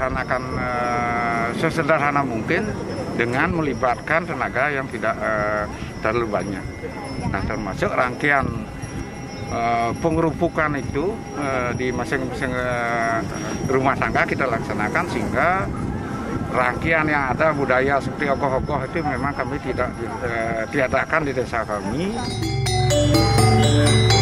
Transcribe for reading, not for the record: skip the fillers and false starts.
dilaksanakan sesederhana mungkin dengan melibatkan tenaga yang tidak terlalu banyak. Nah, termasuk rangkaian pengerupukan itu di masing-masing rumah tangga kita laksanakan, sehingga rangkaian yang ada budaya seperti ogoh-ogoh itu memang kami tidak tiadakan di desa kami.